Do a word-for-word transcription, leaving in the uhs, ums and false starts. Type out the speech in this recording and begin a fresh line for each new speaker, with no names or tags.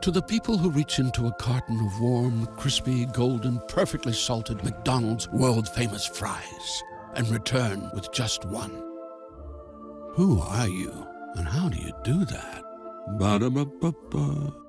To the people who reach into a carton of warm, crispy, golden, perfectly salted McDonald's world-famous fries and return with just one. Who are you, and how do you do that? Ba-da-ba-ba-ba.